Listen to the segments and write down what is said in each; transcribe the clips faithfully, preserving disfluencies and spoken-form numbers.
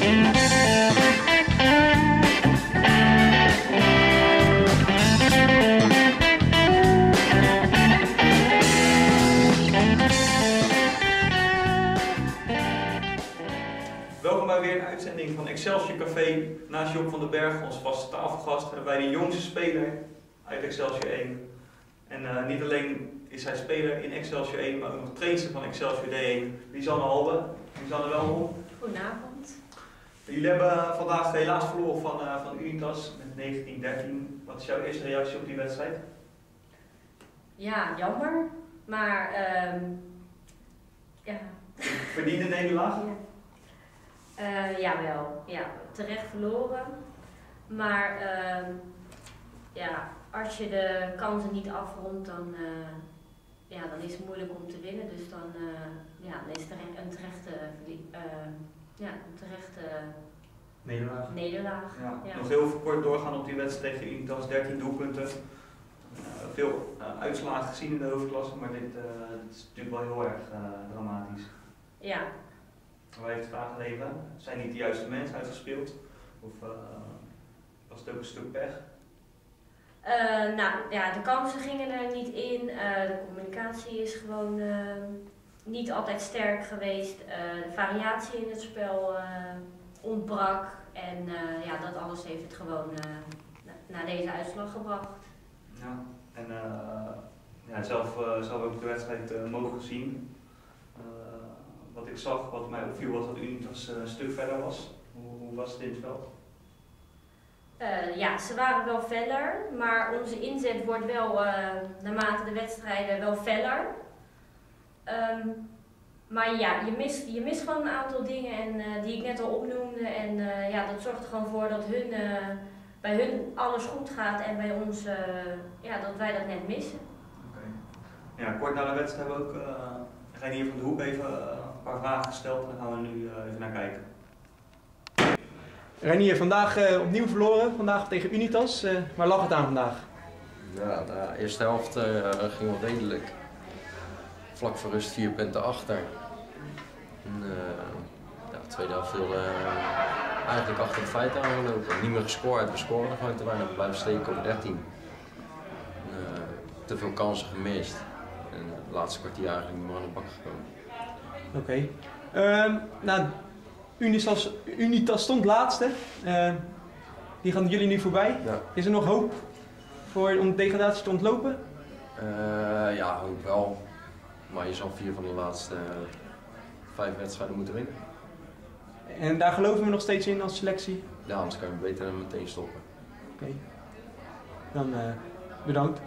Welkom bij weer een uitzending van Excelsior Café. Naast Job van den Berg, onze vaste tafelgast, hebben wij de jongste speler uit Excelsior één. En uh, niet alleen is hij speler in Excelsior één, maar ook nog trainer van Excelsior D één. Lisanne Halbe. Lisanne, welkom. Goedenavond. Jullie hebben vandaag helaas verloren van, uh, van Unitas met negentien dertien. Wat is jouw eerste reactie op die wedstrijd? Ja, jammer. Maar, um, ja. Verdiende nederlaag? Ja. Uh, jawel, ja, terecht verloren. Maar uh, ja, als je de kansen niet afrondt, dan, uh, ja, dan is het moeilijk om te winnen. Dus dan, uh, ja, dan is het een terechte, uh, ja, een terechte nederlaag. nederlaag. Ja. Ja. Nog heel kort doorgaan op die wedstrijd tegen Unitas, dertien doelpunten. Uh, veel uh, uitslagen gezien in de hoofdklasse, maar dit, uh, dit is natuurlijk wel heel erg uh, dramatisch. Ja. Waar heeft het aan gelegen? Zijn niet de juiste mensen uitgespeeld? Of uh, was het ook een stuk pech? Uh, nou ja, de kansen gingen er niet in. Uh, de communicatie is gewoon uh, niet altijd sterk geweest. Uh, de variatie in het spel uh, ontbrak. En uh, ja, dat alles heeft het gewoon uh, na, naar deze uitslag gebracht. Ja, en uh, ja, zelf, uh, zelf ook de wedstrijd uh, mogen zien. Uh, wat ik zag, wat mij opviel, was dat Unitas uh, een stuk verder was. Hoe, hoe was het in het veld? Uh, ja, ze waren wel feller, maar onze inzet wordt wel uh, naarmate de wedstrijden wel feller. Um, maar ja, je mist, je mist gewoon een aantal dingen en, uh, die ik net al opnoemde. En uh, ja, dat zorgt er gewoon voor dat hun, uh, bij hun alles goed gaat en bij ons uh, ja, dat wij dat net missen. Okay. Ja, kort na de wedstrijd hebben we ook uh, Reinier van de Hoek even uh, een paar vragen gesteld en daar gaan we nu uh, even naar kijken. Reinier, vandaag uh, opnieuw verloren, vandaag tegen Unitas. Uh, waar lag het aan vandaag? Ja, de eerste helft uh, ging wel redelijk. Vlak voor rust vier punten achter. En, uh, ja, de tweede helft viel uh, eigenlijk achter de feiten aangelopen. Niet meer gescoord, we scoren gewoon te weinig, we blijven steken op dertien. En, uh, te veel kansen gemist. En het laatste kwartier eigenlijk niet meer aan de bak gekomen. Oké. Okay. Um, nou, Unitas, Unitas stond laatste. Uh, die gaan jullie nu voorbij. Ja. Is er nog hoop voor, om de degradatie te ontlopen? Uh, ja, hoop wel. Maar je zal vier van de laatste uh, vijf wedstrijden moeten winnen. En daar geloven we nog steeds in als selectie? Ja, anders kan je beter meteen stoppen. Oké. Okay. Dan uh, bedankt.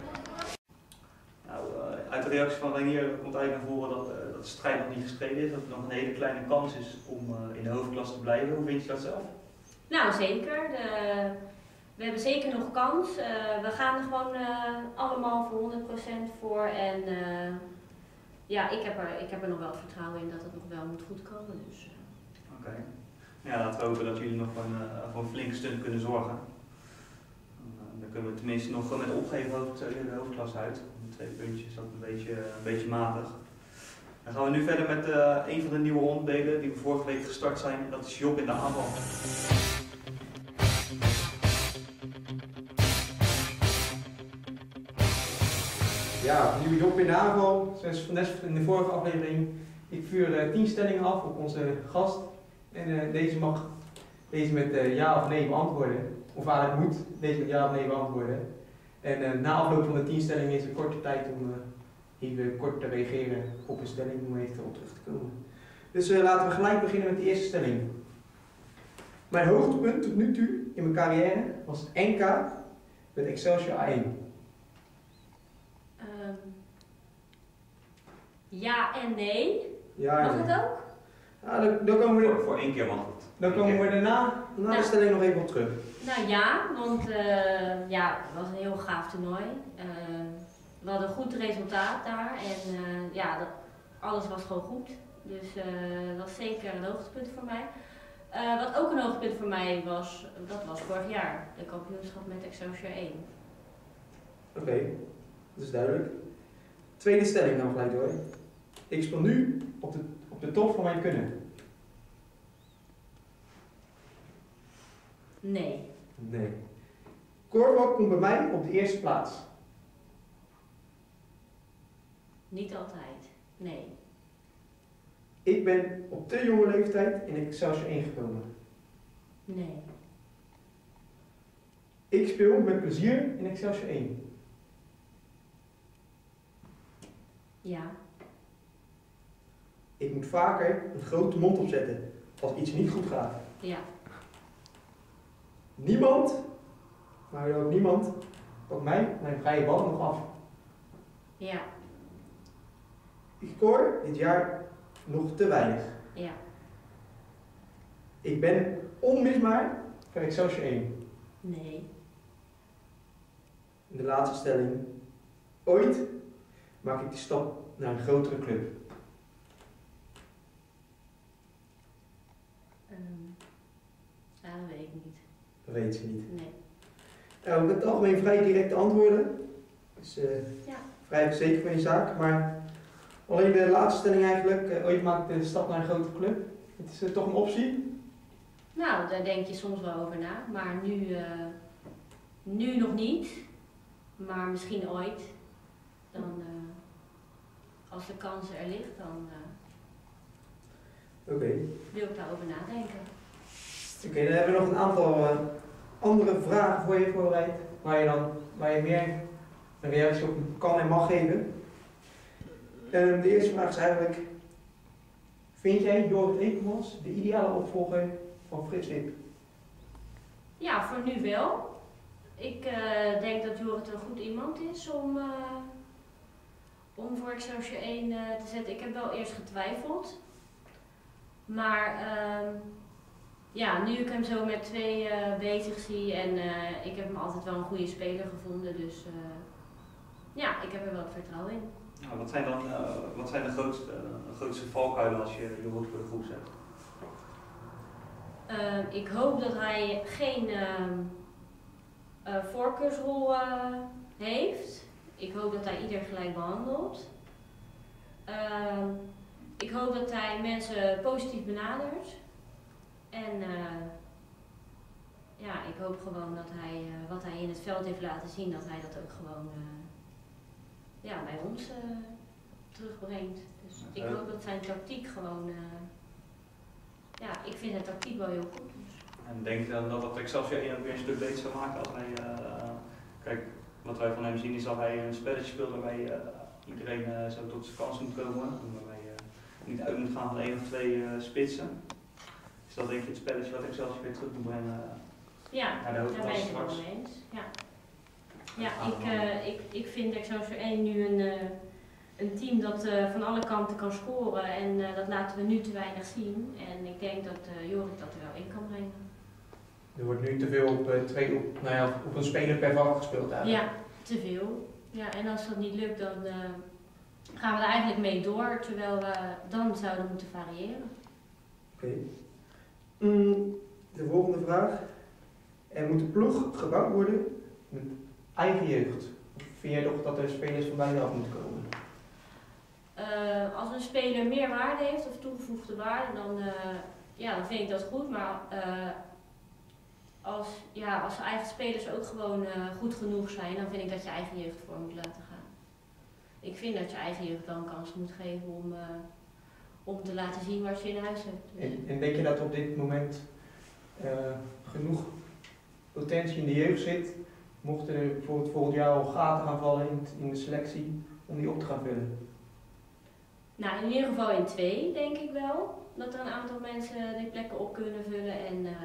Nou, uh, uit de reactie van Reinier komt eigenlijk naar voren dat, uh, dat de strijd nog niet gestreden is. Dat het nog een hele kleine kans is om uh, in de hoofdklasse te blijven. Hoe vind je dat zelf? Nou, zeker. De, we hebben zeker nog kans. Uh, we gaan er gewoon uh, allemaal voor honderd procent voor. En uh, ja, ik heb, er, ik heb er nog wel het vertrouwen in dat het nog wel moet goedkomen. Dus, uh. Oké. Okay. Ja, laten we hopen dat jullie nog voor een, uh, voor een flinke stunt kunnen zorgen. Uh, dan kunnen we tenminste nog met opgeven hoofd, de hoofdklasse uit. Twee puntjes, dat een beetje, een beetje matig. Dan gaan we nu verder met uh, een van de nieuwe onderdelen die we vorige week gestart zijn. Dat is Job in de aanval. Ja, nieuwe Job in de aanval. Zoals van in de vorige aflevering. Ik vuur uh, tien stellingen af op onze gast. En uh, deze mag deze met uh, ja of nee beantwoorden. Of eigenlijk moet deze met ja of nee beantwoorden. En uh, na afloop van de tien stellingen is er korte tijd om uh, even kort te reageren op een stelling om even op terug te komen. Dus uh, laten we gelijk beginnen met de eerste stelling. Mijn hoogtepunt tot nu toe in mijn carrière was het N K met Excelsior A één. Um, ja en nee. Ja, mag nee. het ook? Ja, dan, dan komen we, Voor, voor één keer mag het. dan komen we daarna na nou, de stelling nog even op terug. Nou ja, want uh, ja, het was een heel gaaf toernooi. Uh, we hadden een goed resultaat daar en uh, ja, dat, alles was gewoon goed. Dus uh, dat was zeker een hoogtepunt voor mij. Uh, wat ook een hoogtepunt voor mij was, dat was vorig jaar, de kampioenschap met Excelsior één. Oké, okay, dat is duidelijk. Tweede stelling dan gelijk door. Ik speel nu op de, op de top van mijn kunnen. Nee. Nee. Korfbal komt bij mij op de eerste plaats. Niet altijd. Nee. Ik ben op te jonge leeftijd in Excelsior één gekomen. Nee. Ik speel met plezier in Excelsior één. Ja. Ik moet vaker een grote mond opzetten als iets niet goed gaat. Ja. Niemand, maar ook niemand, pakt mij mijn vrije bal nog af. Ja. Ik scoor dit jaar nog te weinig. Ja. Ik ben onmisbaar voor Excelsior één. Nee. De laatste stelling. Ooit maak ik de stap naar een grotere club. Um, ja, dat weet ik niet. Dat weet ze niet. Nee. Nou, in het algemeen vrij directe antwoorden. Dus uh, Ja. vrij verzekerd van je zaak. Maar alleen de laatste stelling eigenlijk. Uh, ooit maak ik de stap naar een grotere club. Het is uh, toch een optie. Nou, daar denk je soms wel over na. Maar nu, uh, nu nog niet. Maar misschien ooit. Dan, uh, als de kans er ligt, dan uh, Oké. Okay. wil ik daarover nadenken. Oké, okay, dan hebben we nog een aantal uh, andere vragen voor je voorbereid. Waar je dan waar je meer een reactie op kan en mag geven. Uh, de eerste vraag is eigenlijk: vind jij Jorrit Eekemans de ideale opvolger van Frits Wip? Ja, voor nu wel. Ik uh, denk dat Jorrit een goed iemand is om, uh, om voor Excelsior één uh, te zetten. Ik heb wel eerst getwijfeld. Maar uh, ja, nu ik hem zo met twee uh, bezig zie en uh, ik heb hem altijd wel een goede speler gevonden. Dus uh, ja, ik heb er wel het vertrouwen in. Nou, wat zijn dan uh, wat zijn de grootste, uh, grootste valkuilen als je Jorrit voor de groep zet? Uh, ik hoop dat hij geen uh, uh, voorkeursrol uh, heeft. Ik hoop dat hij ieder gelijk behandelt. Uh, ik hoop dat hij mensen positief benadert. En uh, ja, ik hoop gewoon dat hij uh, wat hij in het veld heeft laten zien, dat hij dat ook gewoon uh, ja, bij ons uh, terugbrengt. Dus ik hoop dat zijn tactiek gewoon... Uh, Ja, ik vind de tactiek wel heel goed. Dus. En denk je dan dat dat Excelsior één ook weer een stuk beter zou maken als hij, uh, kijk, wat wij van hem zien is dat hij een spelletje speelt waarbij uh, iedereen uh, zo tot zijn kans moet komen. En waarbij je uh, niet uit moet gaan van één of twee uh, spitsen. Is dat denk je het spelletje wat Excelsior weer terug moet brengen ja, naar de hoofdklasse daar ben ik het straks? wel mee eens. Ja, ja ik, uh, ik, ik vind Excelsior één nu een... Uh, Een team dat uh, van alle kanten kan scoren en uh, dat laten we nu te weinig zien. En ik denk dat uh, Jorrit dat er wel in kan brengen. Er wordt nu te veel op, uh, twee, op, nou ja, op een speler per vak gespeeld eigenlijk. Ja, te veel. Ja, en als dat niet lukt, dan uh, gaan we er eigenlijk mee door, terwijl we dan zouden moeten variëren. Oké. Okay. Mm, de volgende vraag. Er moet een ploeg gebouwd worden met eigen jeugd. Of vind jij toch dat er spelers van buitenaf moeten komen? Uh, als een speler meer waarde heeft of toegevoegde waarde, dan, uh, ja, dan vind ik dat goed. Maar uh, als, ja, als de eigen spelers ook gewoon uh, goed genoeg zijn, dan vind ik dat je eigen jeugd voor moet laten gaan. Ik vind dat je eigen jeugd wel een kans moet geven om, uh, om te laten zien wat je in huis hebt. Dus. En, en denk je dat op dit moment uh, genoeg potentie in de jeugd zit, mochten er bijvoorbeeld volgend jaar al gaten gaan vallen in, in de selectie, om die op te gaan vullen? Nou, in ieder geval in twee, denk ik wel. Dat er een aantal mensen die plekken op kunnen vullen. En uh,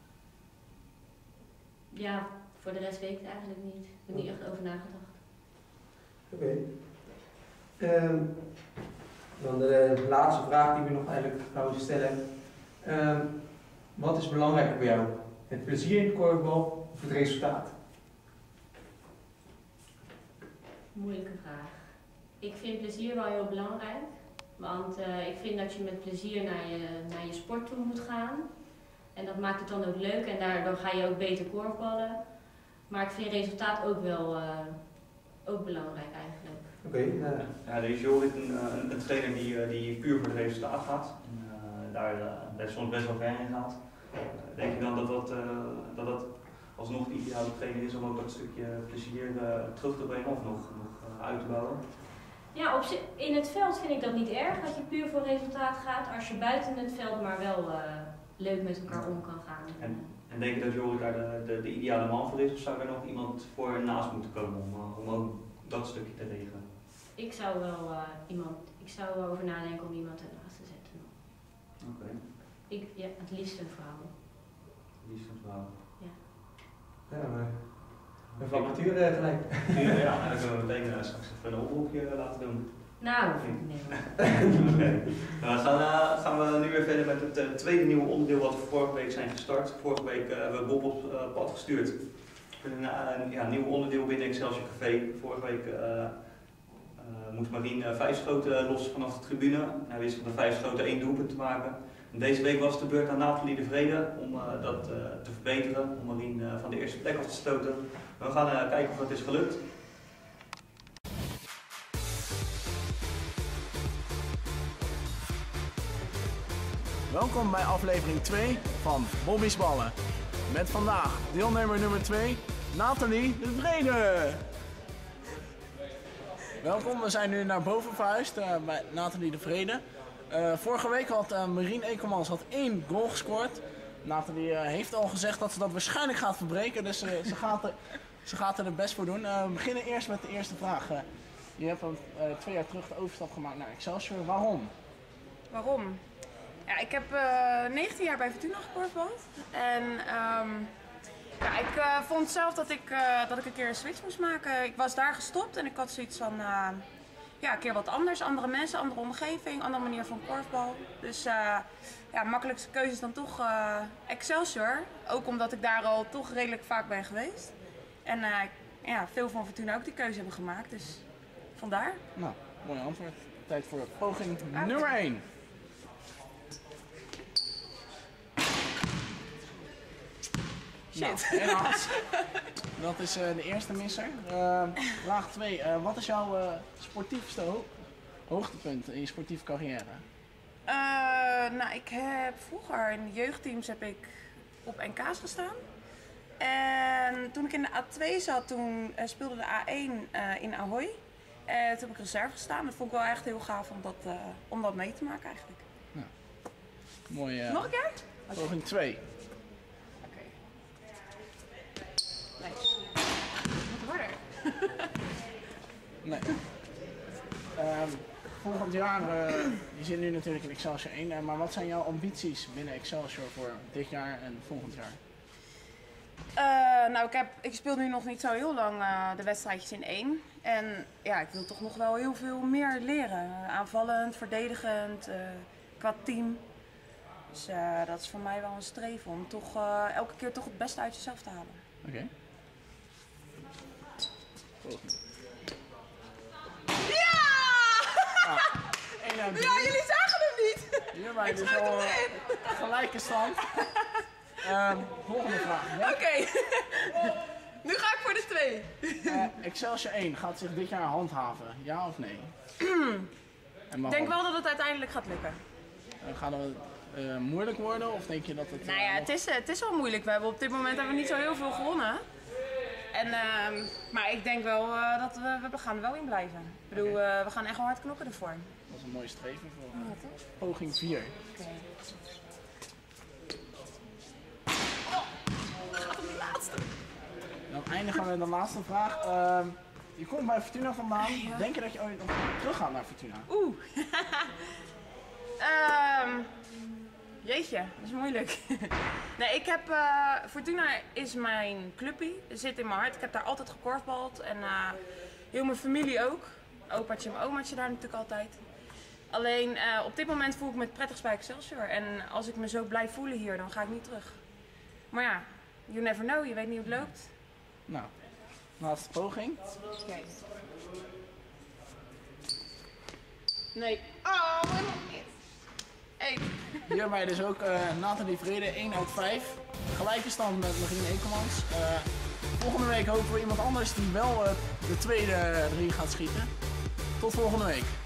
ja, voor de rest weet ik het eigenlijk niet. Ik heb er niet echt over nagedacht. Oké. Okay. Um, dan de laatste vraag die we nog eigenlijk zouden stellen. Um, wat is belangrijker bij jou? Het plezier in het korfbal of het resultaat? Moeilijke vraag. Ik vind plezier wel heel belangrijk. Want uh, ik vind dat je met plezier naar je, naar je sport toe moet gaan. En dat maakt het dan ook leuk en daardoor ga je ook beter korfballen. Maar ik vind resultaat ook wel uh, ook belangrijk eigenlijk. Oké. Okay, uh. Ja, er is Jorrit een, een, een trainer die, die puur voor het resultaat gaat. En, uh, daar, uh, daar soms best wel ver in gaat. Uh, denk je dan dat dat, uh, dat, dat alsnog de ideale training is om ook dat stukje plezier uh, terug te brengen of nog, nog uh, uit te bouwen? Ja, op zich, in het veld vind ik dat niet erg dat je puur voor resultaat gaat, als je buiten het veld maar wel uh, leuk met elkaar om kan gaan. En, en denk je dat Jorik daar de, de, de ideale man voor is, of zou er nog iemand voor naast moeten komen om, uh, om ook dat stukje te regelen? Ik zou wel uh, iemand, ik zou er wel over nadenken om iemand ernaast te zetten. Oké. Okay. Ik, ja, het liefst een vrouw. Het liefst een vrouw. Ja. Ja, maar een vacature gelijk. Ja, en dan kunnen we meteen uh, straks even een oproepje laten doen. Nou, nee. Okay. Nou, dan gaan, uh, gaan we nu weer verder met het uh, tweede nieuwe onderdeel wat we vorige week zijn gestart. Vorige week uh, hebben we Bob op uh, pad gestuurd. Een uh, ja, nieuw onderdeel binnen Excelsior Café. Vorige week uh, uh, moest Marien uh, vijf schoten los vanaf de tribune. Hij wist van de vijf schoten één doelpunt te maken. En deze week was de beurt aan Nathalie de Vrede om uh, dat uh, te verbeteren. Om Marien uh, van de eerste plek af te stoten. We gaan uh, kijken of dat is gelukt. Welkom bij aflevering twee van Bobby's Ballen. Met vandaag deelnemer nummer twee, Nathalie de Vrede. Welkom, we zijn nu naar boven verhuisd uh, bij Nathalie de Vrede. Uh, vorige week had uh, Marien Ekelmans had één goal gescoord. Nathalie uh, heeft al gezegd dat ze dat waarschijnlijk gaat verbreken, dus uh, ze, gaat er, ze gaat er het best voor doen. Uh, we beginnen eerst met de eerste vraag. Uh, je hebt uh, twee jaar terug de overstap gemaakt naar Excelsior. Waarom? Waarom? Ja, ik heb uh, negentien jaar bij Fortuna gekorfbald. En um, ja, ik uh, vond zelf dat ik, uh, dat ik een keer een switch moest maken. Ik was daar gestopt en ik had zoiets van uh, ja, een keer wat anders. Andere mensen, andere omgeving, andere manier van korfbal. Dus uh, ja, makkelijkste keuze is dan toch uh, Excelsior. Ook omdat ik daar al toch redelijk vaak ben geweest. En uh, ja, veel van Fortuna ook die keuze hebben gemaakt. Dus vandaar. Nou, mooi antwoord. Tijd voor poging ah, nummer één. Shit. Nou, helaas. Dat is uh, de eerste misser. Uh, vraag twee. Uh, wat is jouw uh, sportiefste ho hoogtepunt in je sportieve carrière? Uh, nou, ik heb vroeger in de jeugdteams heb ik op N K's gestaan. En toen ik in de A twee zat, toen uh, speelde de A één uh, in Ahoy. En toen heb ik reserve gestaan. Dat vond ik wel echt heel gaaf om dat, uh, om dat mee te maken eigenlijk. Nou, mooi. Uh, Nog een keer? Poging twee. Nee. Wat harder. Nee. Um, volgend jaar, uh, je zit nu natuurlijk in Excelsior één, uh, maar wat zijn jouw ambities binnen Excelsior voor dit jaar en volgend jaar? Uh, nou, ik, heb, ik speel nu nog niet zo heel lang uh, de wedstrijdjes in één. En ja, ik wil toch nog wel heel veel meer leren. Uh, aanvallend, verdedigend, uh, qua team. Dus uh, dat is voor mij wel een streven om toch uh, elke keer toch het beste uit jezelf te halen. Oké. Okay. Ja! Ah, ja, jullie zagen hem niet! Hierbij dus al uh, gelijke stand. Um, volgende vraag. Ja? Oké. Okay. Nu ga ik voor de twee. Uh, Excelsior één gaat zich dit jaar handhaven, ja of nee? Ik denk wel dat het uiteindelijk gaat lukken. Uh, gaat het uh, moeilijk worden of denk je dat het... Uh, nou ja, het is, het is wel moeilijk. We hebben op dit moment hebben we niet zo heel veel gewonnen. En, uh, maar ik denk wel uh, dat we, we gaan er wel in blijven. Ik bedoel, okay. uh, we gaan echt wel hard knokken ervoor. Dat is een mooie streven voor uh, ja, poging vier. Okay. Oh, we gaan om die laatste. Dan eindigen we met de laatste vraag. Uh, je komt bij Fortuna vandaan. Ja. Denk je dat je ooit nog terug gaat naar Fortuna? Oeh. um, Jeetje, dat is moeilijk. Nee, ik heb, uh, Fortuna is mijn clubpie, het zit in mijn hart. Ik heb daar altijd gekorfbald en uh, heel mijn familie ook. Opaatje en omaatje daar natuurlijk altijd. Alleen uh, op dit moment voel ik me het prettigst bij Excelsior. En als ik me zo blijf voelen hier, dan ga ik niet terug. Maar ja, you never know, je weet niet hoe het loopt. Nou, laatste poging. Kijk. Nee. Oh, helemaal niet. Hey. Hierbij dus ook uh, Nathalie Vrede, één uit vijf. Gelijke stand met Marien Ekelmans. Uh, volgende week hopen we iemand anders die wel uh, de tweede drie gaat schieten. Tot volgende week.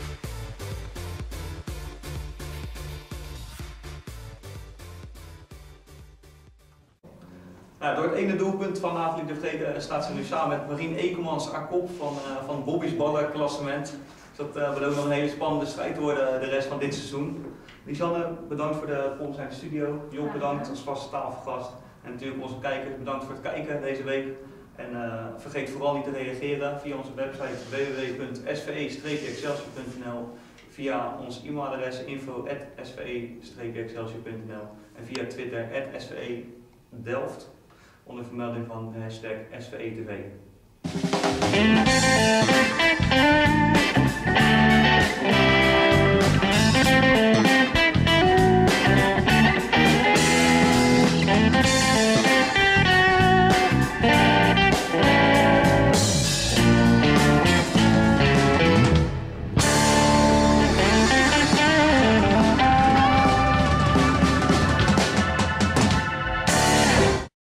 Nou, door het ene doelpunt van Nathalie de Vrede staat ze nu samen met Marien Ekelmans aan kop van, uh, van Bobby's ballenklassement. Dus dat uh, belooft nog een hele spannende strijd te worden de rest van dit seizoen. Lisanne, bedankt voor de komst naar de studio. Job, bedankt als vaste tafelgast. En natuurlijk onze kijkers, bedankt voor het kijken deze week. En uh, vergeet vooral niet te reageren via onze website w w w punt s v e excelsior punt n l, via ons e-mailadres info at s v e excelsior punt n l en via Twitter at s v e delft onder vermelding van de hashtag S V E T V.